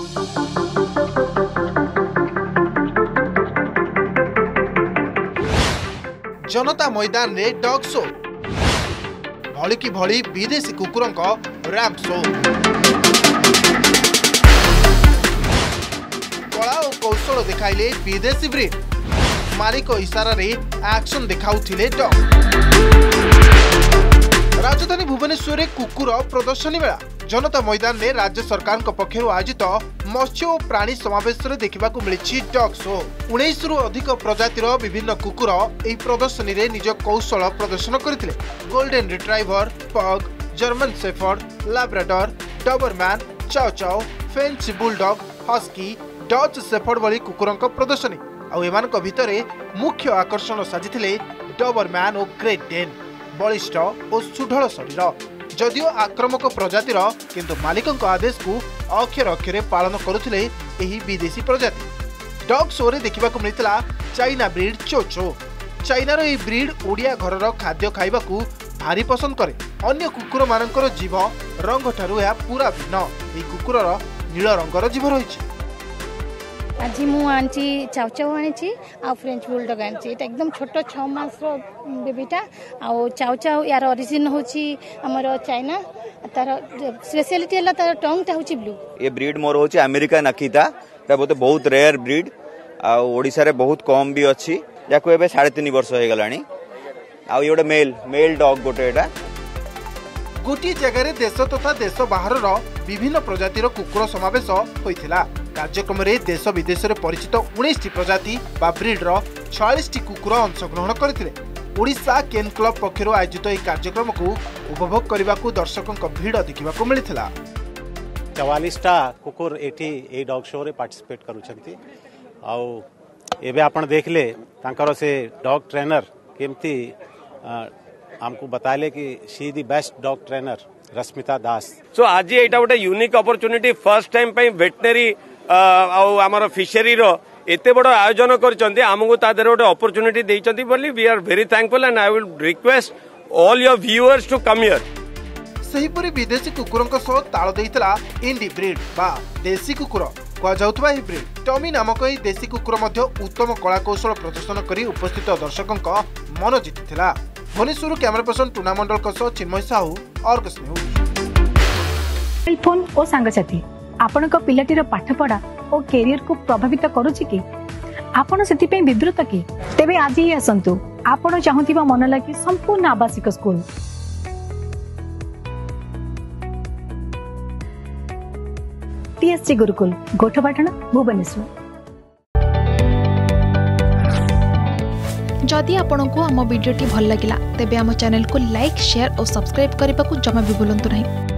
जनता मैदान रे dog show भली की भली विदेशी कुकुरंक रैंप शो कला और कौशल देखाइले विदेशी ब्रीड मालिक इशारा रे एक्शन देखाउथिले डॉग। राजधानी भुवनेश्वर कुकुर प्रदर्शनी मेला जनता मैदान में राज्य सरकार पक्षर आयोजित मत्स्य और प्राणी समावेश देखा मिली डॉग शो। 19 रु अधिक प्रजातिर विभिन्न कुकुर यह प्रदर्शनी रे निज कौशल प्रदर्शन करथिले। Golden retriever, pug, German shepherd, Labrador, Doberman, chow chow, French bulldog, husky, Dutch shepherd भली कुकुरंक प्रदर्शनी आउ एमानक भितरे मुख्य आकर्षण साजिथिले डबरमैन और ग्रेट डेन। बलिष्ठ और सुढल शरीर जदियो आक्रामक प्रजातिर किंतु मालिकंक आदेश को अक्षर अक्षरे पालन करुथिले एही विदेशी प्रजाति। डॉग शो रे देखिबा को मिलितला चाइना ब्रीड चोचो। चाइनार एही ब्रीड ओडिया घरर खाद्य खाइबाकू भारी पसंद करे। अन्य कुकुर मानकर जीव रंग ठारू या पूरा भिन्न। एही कुकुरर नील रंगर जीव रहिछि। आज मु आनी चाउ चाउ आनी आ फ्रेंच बुलडॉग आनी एकदम छोट 6 मास बेबीटा आ चाउ चाउ यार ओरिजिन होची हमर चाइना तार स्पेशलिटी हला तार टंग ता होची ब्लू। ये ब्रीड मोर होची अमेरिकन अकीता ता बहुत रेयर ब्रीड आ ओडिसा रे बहुत कम भी अछि याको एबे 3.5 वर्ष हो गलानी आ ये मेल डॉग गोटी जगह रे देश तथा देश बाहर विभिन्न प्रजातिर कुकुर समावेश होइथिला। कार्यक्रम रे देश विदेश रे परिचित 19 प्रजाति बा ब्रीड रो 46 कुकुर अंशग्रहण करथिले। ओडिशा केन क्लब पक्षर आयोजित यह कार्यक्रम को उपभोग करने को दर्शकों भीड़ देखा मिलता। 44टा कुकुर एठी डॉग शो रे पार्टिसिपेट करूछंती आउ एबे आपण देखले तांकर से डॉग ट्रेनर केमती हमको बताले कि she the best dog trainer Rashmita Das. So आज एटा गोटे यूनिक अपॉर्चुनिटी फर्स्ट टाइम पे वेटनरी आमर फिशरी रो एते बड़ आयोजन करचंती हमको ता देर गोटे अपॉर्चुनिटी देइचंती बोली we are very thankful and I will request all your viewers to come here. सेहीपरि विदेशी कुकुरंक सह ताल देइतला इंडी ब्रीड बा देसी कुकुर कह जाउतबा ही ब्रीड। टॉमी नामक ही देसी कुकुर मध्य उत्तम कला कौशल प्रदर्शन करी उपस्थित दर्शकों मन जीतिथिला। भुवनेश्वर कैमरा पर्सन टूना मंडल सह Chinmay Sahu Argus news. Mobile phone और सांगसाथी आपणक पिलाटीर पाठपढ़ा और कैरियर को प्रभावित करुछि कि आपण सेति विवृत कि तेबे आज ही आसंतु आपण चाहुथिबा मन लागि संपूर्ण आवासिक स्कूल टीएससी गुरुकुल गोठपाटण भुवनेश्वर। जदि आपंक आम भिडी भल लगा तेब आम चैनल को लाइक, शेयर और सब्सक्राइब करने को जमा भी भूलु नहीं।